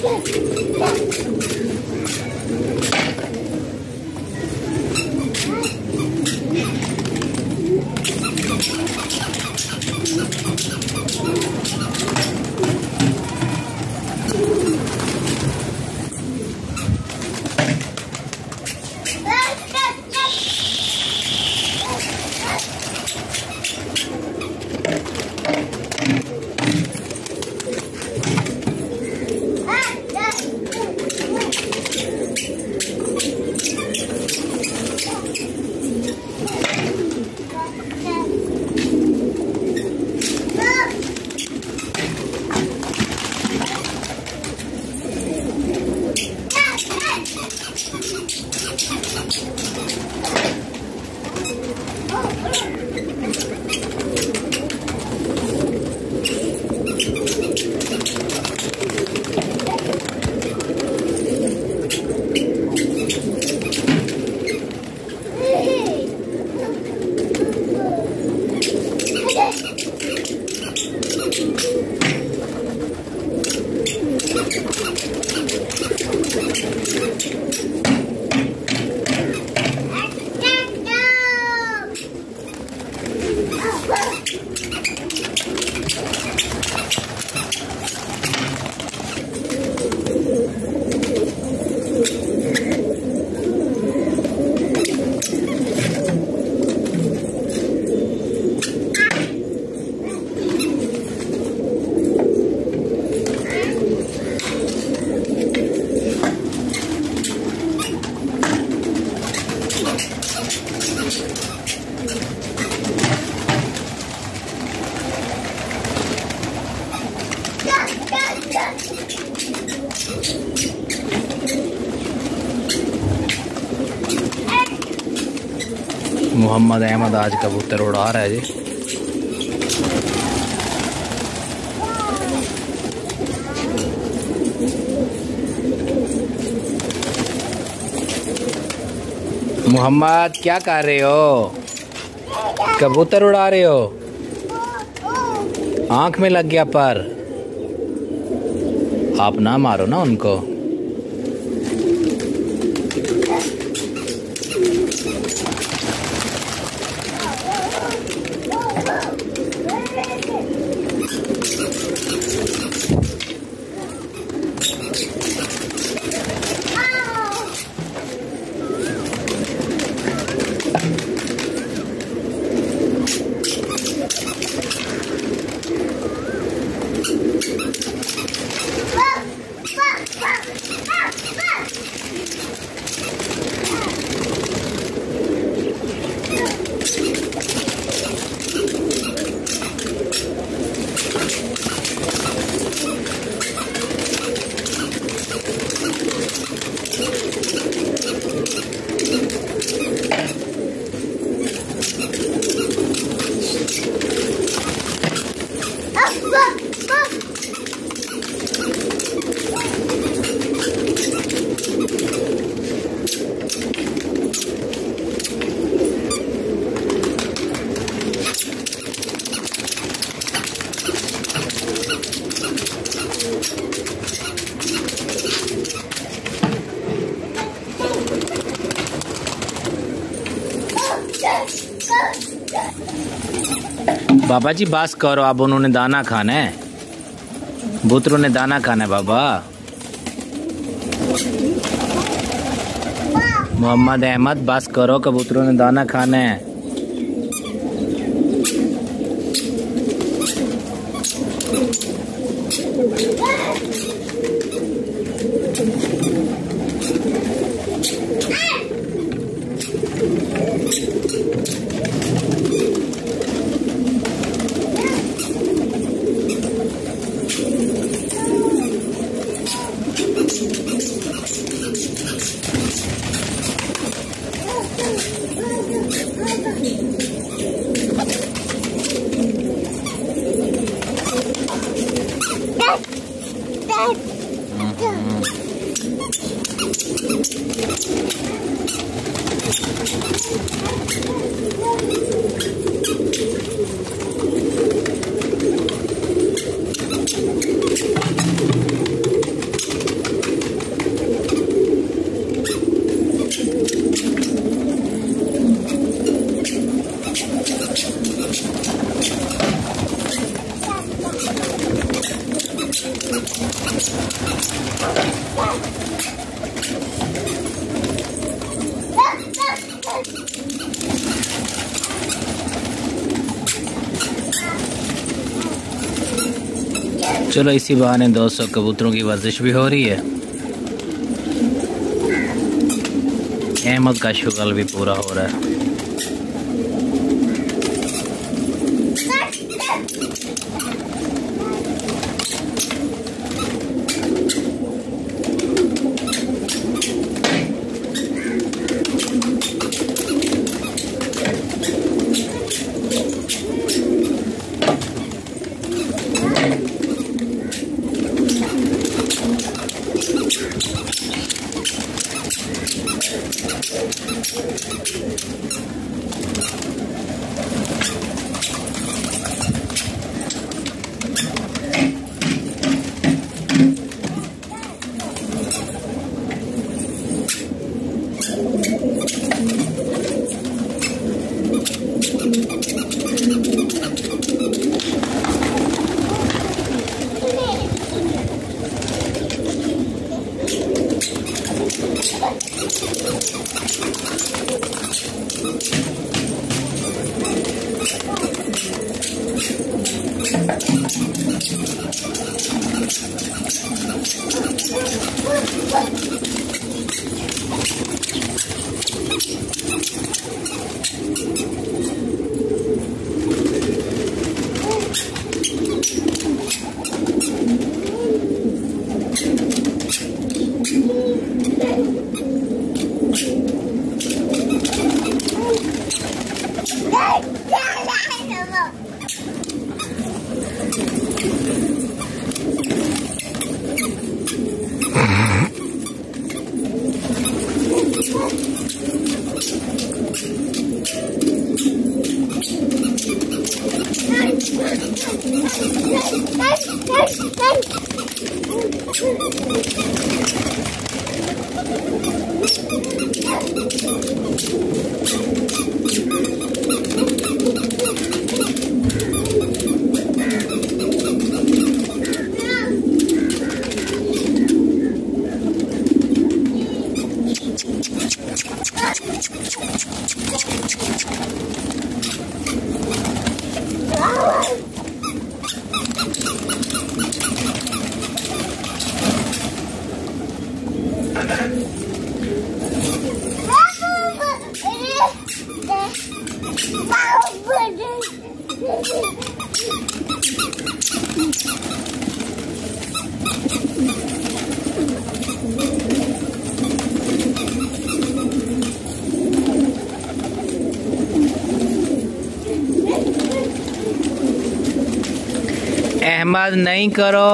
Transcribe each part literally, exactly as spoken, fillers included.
मोहम्मद अहमद आज कबूतर उड़ा रहा है जी। मोहम्मद क्या कर रहे हो? कबूतर उड़ा रहे हो? आंख में लग गया पर। आप ना मारो ना उनको। बाबा जी बस करो, अब उन्होंने दाना खाना है, कबूतरों ने दाना खाना है बाबा। मोहम्मद अहमद बस करो, कबूतरों ने दाना खाना है। चलो इसी बहाने दोस्तों कबूतरों की वर्जिश भी हो रही है। अहमद का शुगल भी पूरा हो रहा है। अहमद नहीं करो।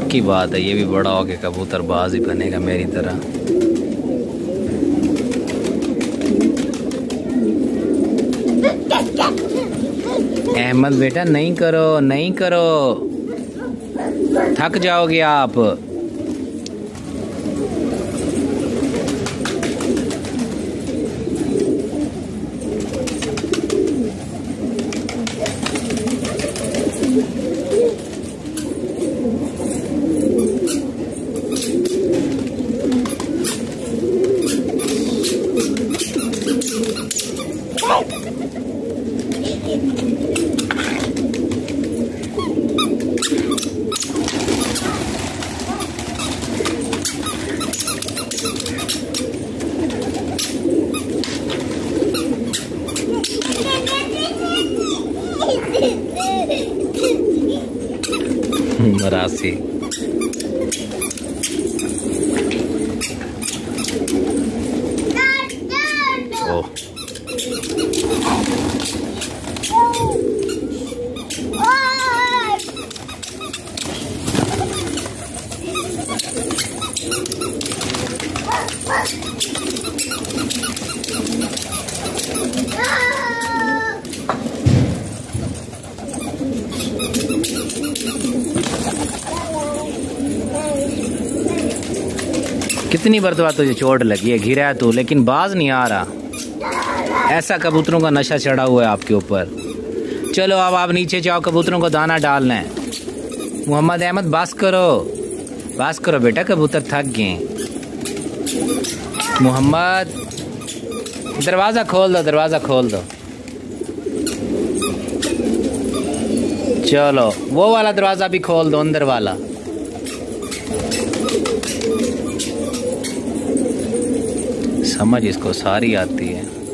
पक्की बात है, ये भी बड़ा हो के कबूतरबाज ही बनेगा मेरी तरह। अहमद बेटा नहीं करो, नहीं करो, थक जाओगे आप। मरासी ओ कितनी मरतबा तुझे चोट लगी है, घिरा है तू, लेकिन बाज नहीं आ रहा। ऐसा कबूतरों का नशा चढ़ा हुआ है आपके ऊपर। चलो अब आप नीचे जाओ, कबूतरों को दाना डालना है। मोहम्मद अहमद बस करो, बस करो बेटा, कबूतर थक गए। मोहम्मद दरवाज़ा खोल दो, दरवाज़ा खोल दो। चलो वो वाला दरवाज़ा भी खोल दो, अंदर वाला। समझ इसको सारी आती है।